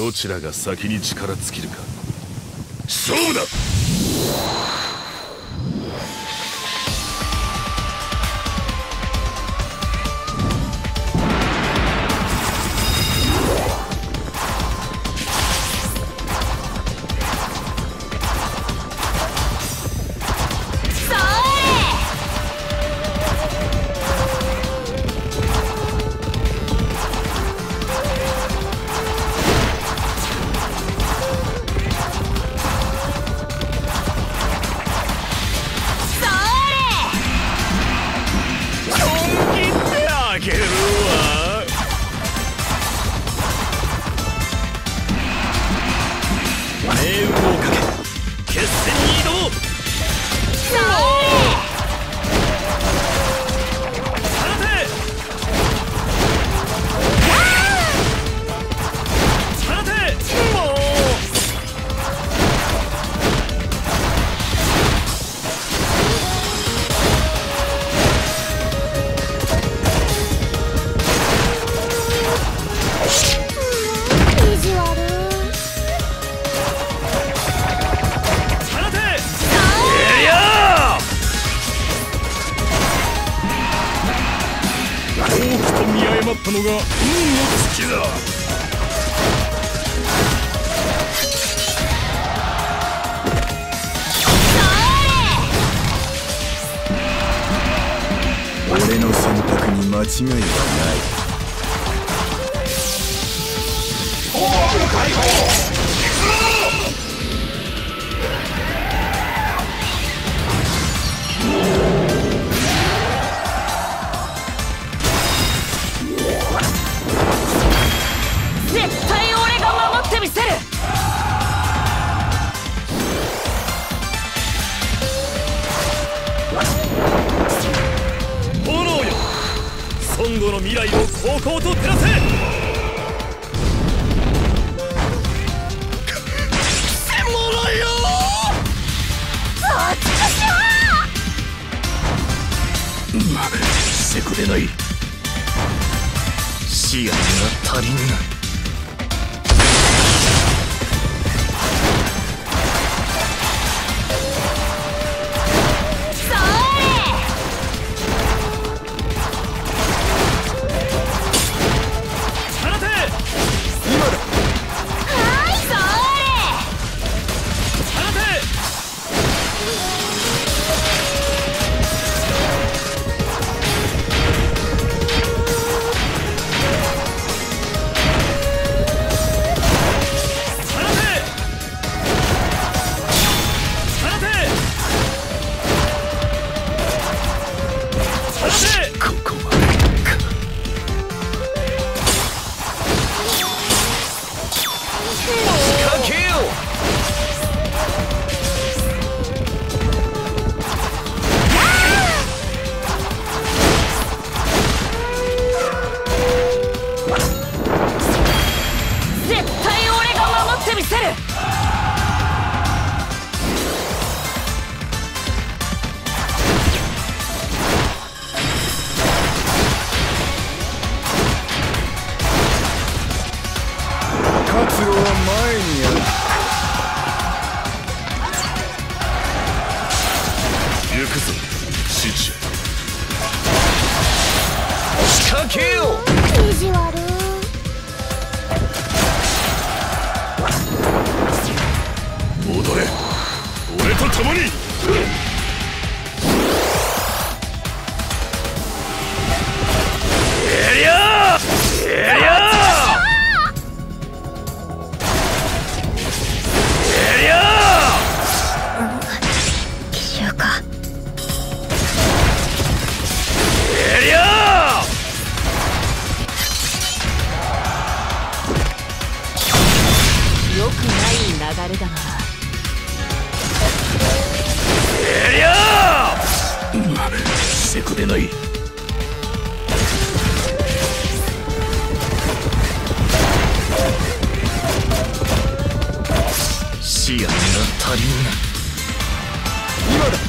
どちらが先に力尽きるか勝負だ。ったのが運の尽きだ。俺の選択に間違いはない。解放絶対俺が守ってみせる。 炎よ、孫悟の未来を煌々と照らせ。してくれない。視野が足りんな。活路は前にある。行くぞ、シチュ。仕掛けよう。 意地悪。 戻れ、俺と共に。やりゃーやりゃー良くない流れだな。 やりゃーしてくれない。視野が足りんな。今だ。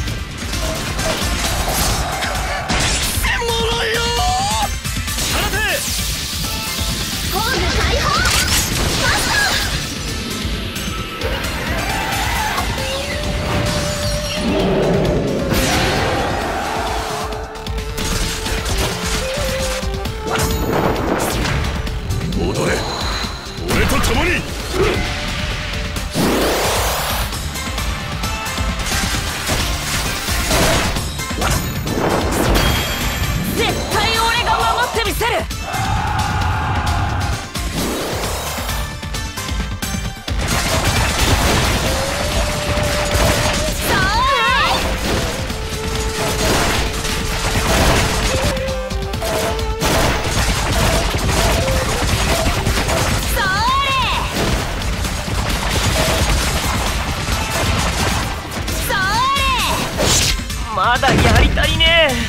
もろよー放て。 ホーム解放。マスターまだやり足りねえ。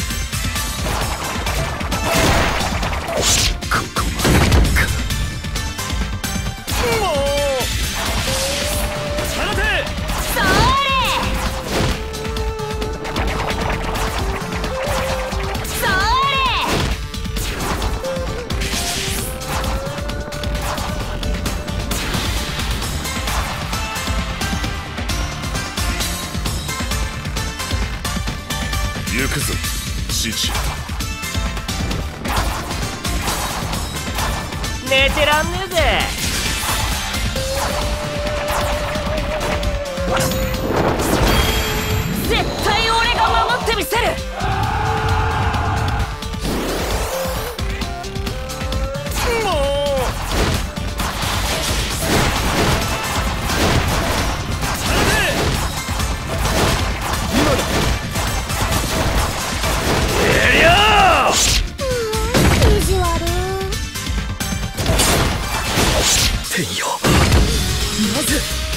ここまでか。 もう放て。 それそれ。 行くぞ父。 寝てらんねえぜ。絶対俺が守ってみせる。もう意地悪。 天よ、まず